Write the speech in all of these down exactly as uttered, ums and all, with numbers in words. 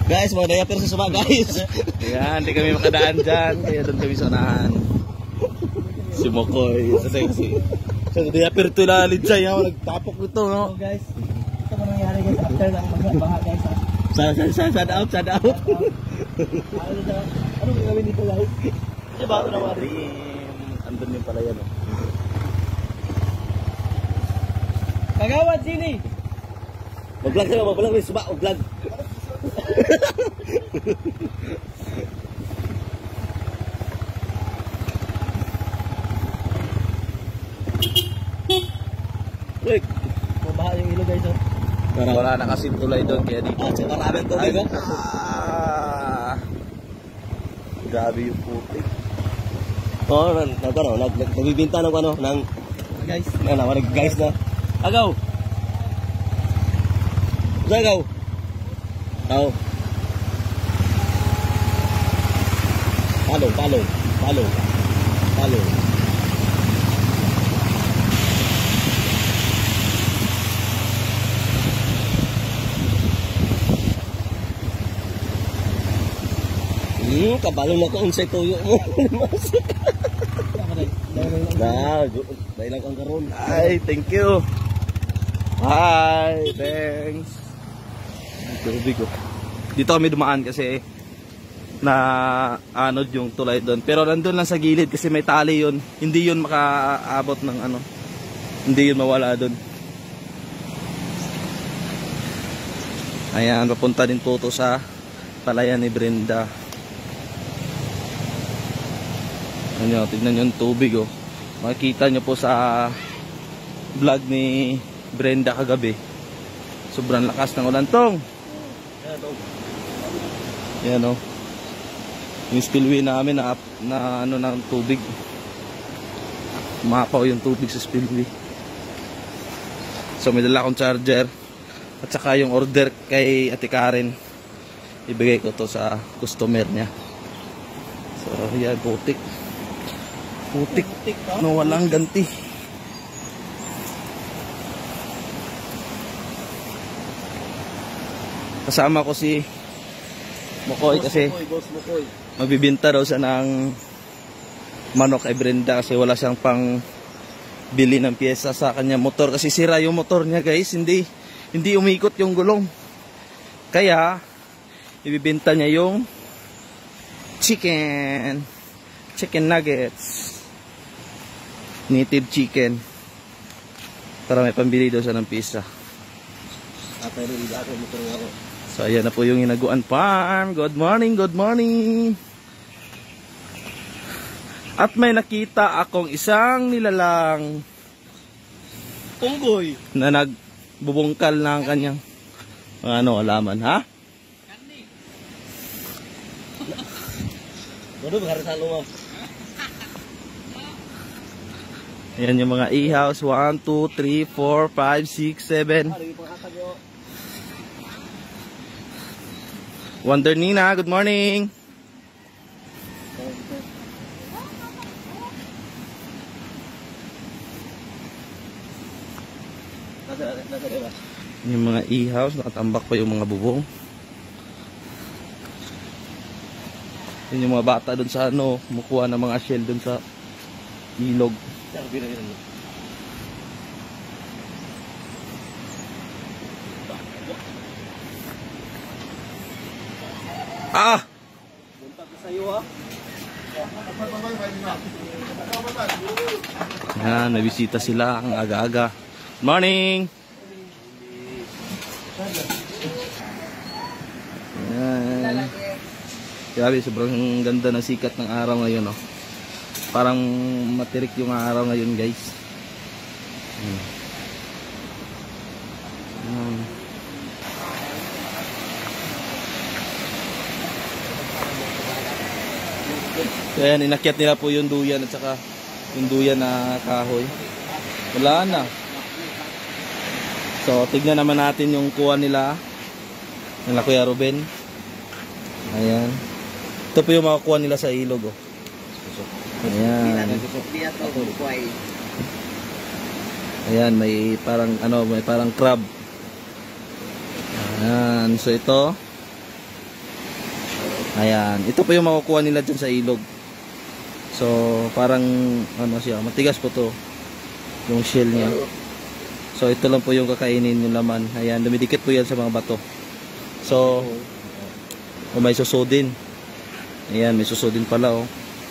Guys, mga diaper sa suba guys. Yan, hindi kami makadaan dyan. Kaya doon kami sa unahan. Si Mokoy. Sa sexy. Sa diaper ito na lidsay. Nagtapok nito, no? So guys, ito mo nangyari guys after ng magbaha guys. Sad, sad, sad, sad out, sad out. Ano gagawin dito guys? Diba ako na wari? Andun yung pala yan, oh. Kagawad, sini! Mag-vlog sa'yo, mag-vlog rin. Suba, mag-vlog. Wait, mabaha yung ilo guys, oh. Wala na kasi tulay doon, kaya dito. Ah, so maraming tubig, oh. Ah, grabe yung putik. Oo, oh, nag, ano, nag, nag, nagbibinta ng ano, ng guys, ano, nag guys na. Agaw! Agaw! Agaw! Palo, palo, palo, palo. Hmm, kabalo na ko unsay tuyo mo. Nah, dahil lang kang karon. Ay, thank you. Hi, thanks. Tubig, oh. Dito kami dumaan kasi na ano yung tulay doon. Pero nandun lang sa gilid kasi may tali yun. Hindi yun makaabot ng ano. Hindi yun mawala doon. Ayan, papunta din po to sa palayan ni Brenda. Ano, tignan nyo yung tubig, oh. Makikita nyo po sa vlog ni Brenda kagabi. Sobrang lakas ng ulan tong. Yan, oh. Yung spillway namin na, na ano ng tubig. Mapaw yung tubig sa spillway. So may dala akong charger. At saka yung order kay Ate Karen. Ibigay ko to sa customer niya. So yan, putik. Putik, no, walang ganti. Kasama ko si Mokoy kasi magbibinta daw siya ng manok kay Brenda kasi wala siyang pang bili ng pyesa sa kanya motor kasi sira yung motor niya guys, hindi hindi umikot yung gulong. Kaya ibibenta niya yung chicken chicken nuggets, native chicken, para may pambili daw siya ng pizza. So ayan na po yung Hinaguan Farm. Good morning, good morning. At may nakita akong isang nilalang Unggoy na nagbubungkal ng kanyang ano, alaman, ha? Bodo maghari mo. Ayan yung mga ihaws. one, two, three, four, five, six, seven. Wonder Nina, good morning. Yung mga ihaws, nakatambak pa yung mga bubong. Yun yung mga bata dun sa ano, kumukuha ng mga shell dun sa ilog. Ah! Bunta ko sa iyo, ha? Yan, nabisita sila ang aga-aga. Morning! Yan. Grabe, sobrang ganda ng sikat ng araw ngayon, oh. Parang matirik yung araw ngayon, guys. Hmm. Hmm. So, ayan, inakyat nila po yung duyan at saka yung duyan na kahoy. Wala na. So, tignan naman natin yung kuha nila nila Kuya Ruben. Ayan. Ito po yung mga kuha nila sa ilog, oh. Ayan. Ayan, may parang ano, may parang crab. Ayan, so ito Ayan, ito po yung makukuha nila dyan sa ilog. So, parang ano siya, matigas po to yung shell niya. So, ito lang po yung kakainin yung laman. Ayan, dumidikit po yan sa mga bato. So, oh, may susudin. Ayan, may susudin pala oh.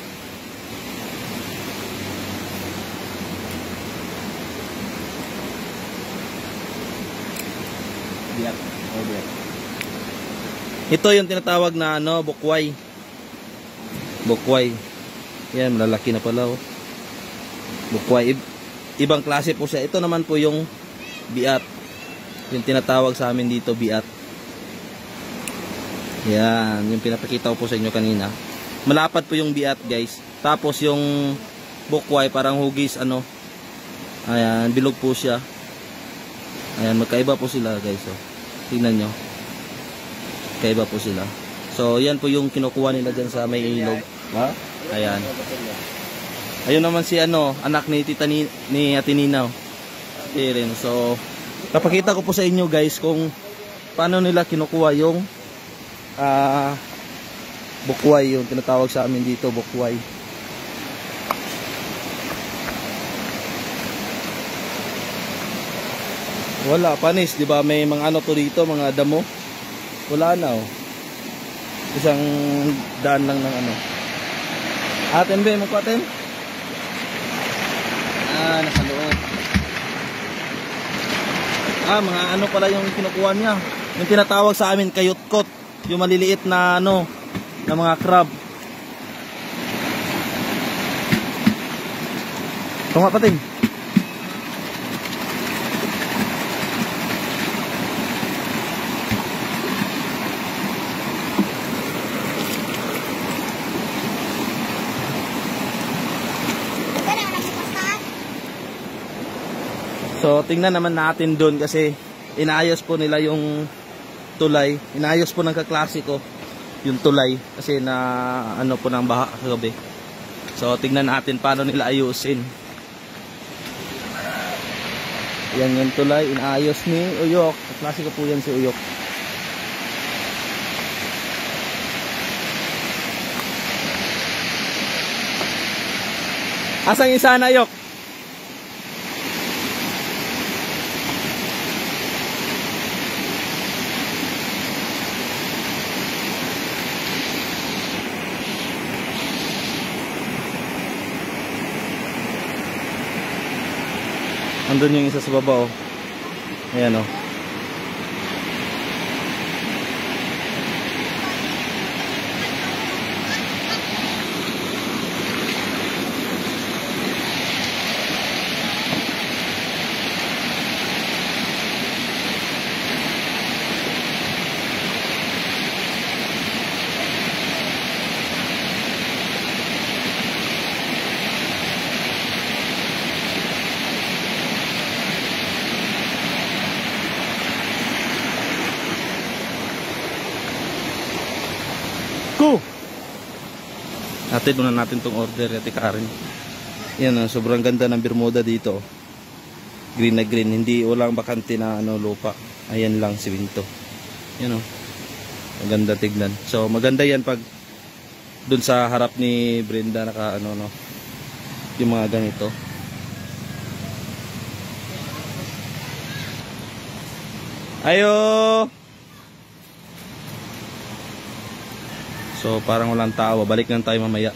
Ito yung tinatawag na ano, bukway. Bukway. Yan, malalaki na pala oh. Bukway. Ibang klase po siya. Ito naman po yung biat. Yung tinatawag sa amin dito, biat. Yan, yung pinapakita ko po sa inyo kanina. Malapad po yung biat, guys. Tapos yung bukway, parang hugis, ano. Ayan, bilog po siya. Ayan, magkaiba po sila, guys. Oh. Tingnan nyo. Kaiba po sila. So, yan po yung kinukuha nila dyan sa may ilog. Ha? Ayan. Ayun naman si ano, anak ni Tita ni, ni Ate Ninaw. Rin. So, papakita ko po sa inyo guys kung paano nila kinukuha yung uh, bukway. Yung tinatawag sa amin dito, bukway. Wala, panis. Diba may mga ano to dito, mga damo. Wala na oh. Isang daan lang ng ano. Aten ba mo ko aten? Ah, nasa loob. Ah, mga ano pala yung kinukuha niya. Yung tinatawag sa amin kayutkot. Yung maliliit na ano, na mga crab. Tunga pating. So, tingnan naman natin doon kasi inaayos po nila yung tulay. Inaayos po ng kaklasiko yung tulay kasi na ano po ng baha kagabi. So, tingnan natin paano nila ayusin. Yan yung tulay. Inaayos ni Uyok. Kaklasiko po yan si Uyok. Asang isa na Uyok? Andun yung isa sa baba oh. Ayan oh. Go! Natin muna natin tong order Ate Karen. Yan oh, sobrang ganda ng Bermuda dito. Green na green, hindi walang bakante na ano lupa. Ayan lang simento. Yan oh. Maganda tignan. So maganda yan pag dun sa harap ni Brenda naka ano no. Yung mga ganito. Ayo. So parang walang tao, balik lang tayo mamaya.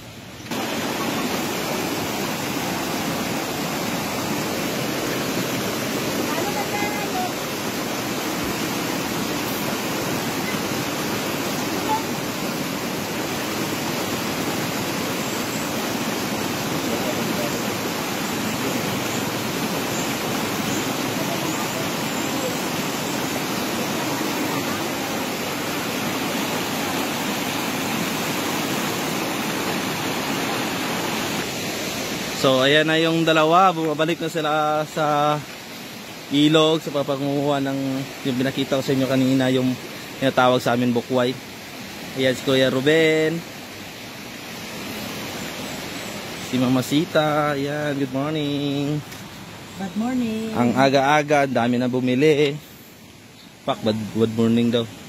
So ayan na yung dalawa, bumabalik na sila sa ilog sa papanguha ng yung binakita ko sa inyo kanina, yung tinatawag sa amin bukway. Ayan si Kuya Ruben, si Mama Sita. Ayan, good morning. Good morning. Ang aga-aga, dami na bumili. Pak, bad, good morning daw.